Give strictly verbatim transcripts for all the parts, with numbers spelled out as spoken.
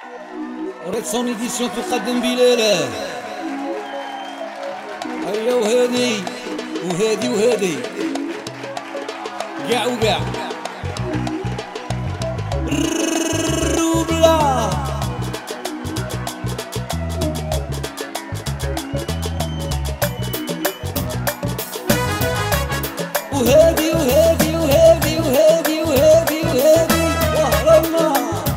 وريت سون ايديسيون تقدم بلاله. هيا وهادي وهادي وهادي كاع وكاع روبلا وهادي وهادي وهادي وهادي وهادي وهادي وهربنا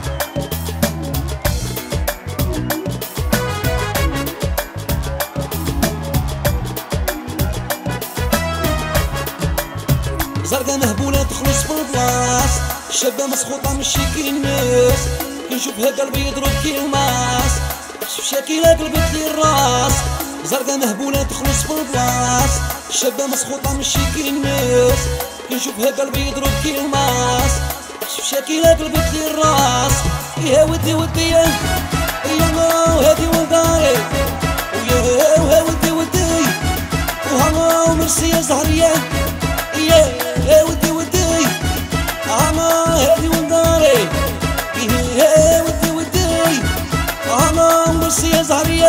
زرقا مهبولة تخلص في البلاص، شابة مسخوطة ماشي كي الناس، كي نشوفها قلبي يضرب كي الماس، شاكيلة قلبت لي الراس. زرقا مهبولة تخلص في البلاص، شابة مسخوطة ماشي كي الناس، كي نشوفها قلبي يضرب كي الماس، شاكيلة قلبت لي الراس. يا ودي ودي يا وهادي وداري ويا ودي ودي وهما ومرسي يا زهرية يا ودي ودي انا هادي وداري يا ودي ودي انا ومرسي يا زهرية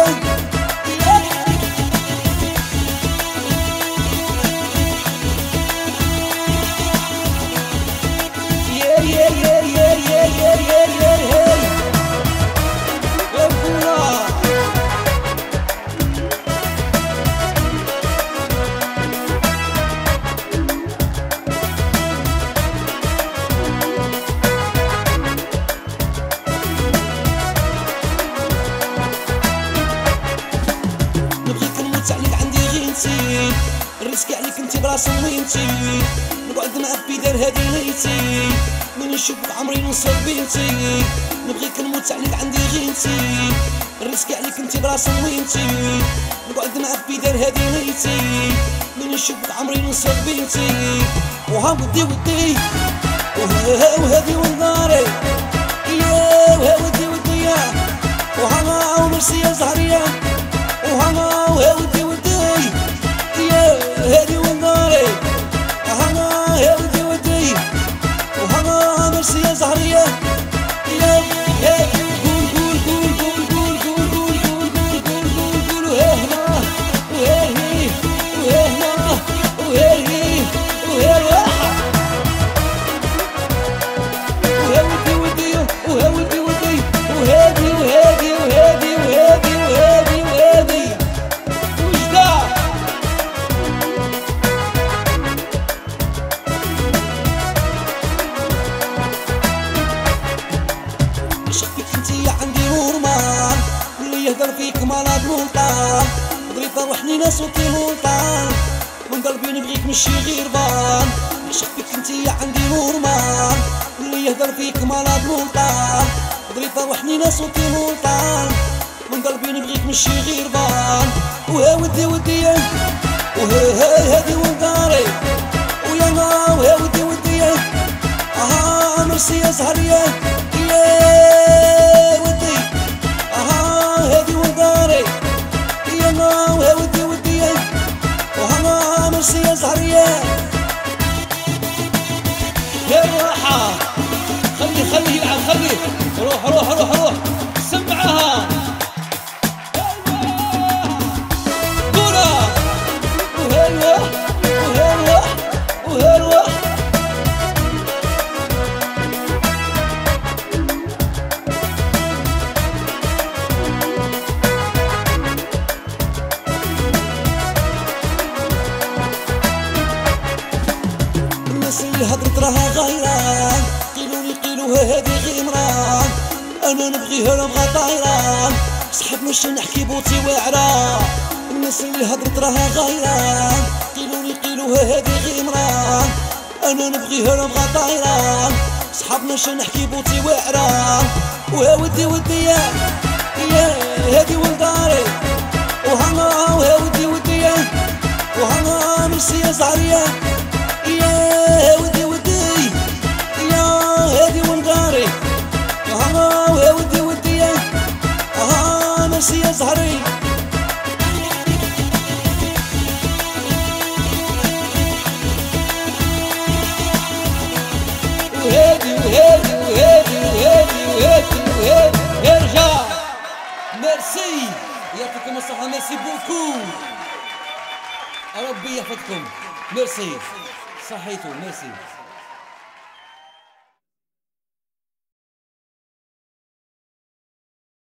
يا يا يا يا يا يا يا يا يا يا بولا نرسك عليك انتي براسي وينتي نقعد معاك في دار هادي ليتي من نشوفك عمري نوصل بنتي نبغيك نموت عليك عندي غينتي نرسك عليك انتي براسي وينتي نقعد معاك في دار هادي ليتي من نشوفك عمري نوصل بنتي وها ودي ودي وها وهادي ونظاري يا وها ودي ودي وها ومرسي يا زهرية وها وها ودي ودي يا هادي ونظاري انا يا ودي ودي وهنا مرسي يا زهرية يا يا قول قول قول قول قول قول قول قول قول قول قول وهنا وهي وهنا وهي وهي الواحد وها ودي ودي وها ودي ودي وهادي وهادي وهادي وهادي وهادي وهادي وجدع يهدر فيك مرض ملطان بغيت روحني ناس وطي ملطان من قلبي نبغيك ماشي غير بان عشق فيك انتيا عندي نورمال اللي يهدر فيك مرض ملطان بغيت روحني ناس وطي ملطان من قلبي نبغيك ماشي غير بان وها ودي ودي وها هادي وداري ويا ما وها ودي ودي اها مرسي يا زهرية يا ودي اها هادي وداري يا ما وها ودي ودي وهنا مرسي يا زهرية يا الراحة خلي خلي يلعب خلي روح روح روح روح سمعها وهلوة وهلوة وهلوة الناس اللي هضرت راها غيران قيلولي قيلوها هادي غمران انا نبغيها نبغى طايران صحاب ماشي نحكي بوتي واعران الناس اللي هضرت راها غيران قيلولي قيلوها هادي غمران انا نبغيها نبغى طايران صحاب ماشي نحكي بوتي واعران وها ودي ودي يا هادي ولداري وهنا وها ودي ودي وهنا مرسي يا زهرية يا ودي ودي يا هادي ونقاري وهنا ويا ودي ودي اها مرسي يا زهري وهادي وهادي وهادي وهادي وهادي وهادي ميرسي يعطيكم الصحة. ميرسي بوكو. ربي يحفظكم. ميرسي صحيتو. ميرسي.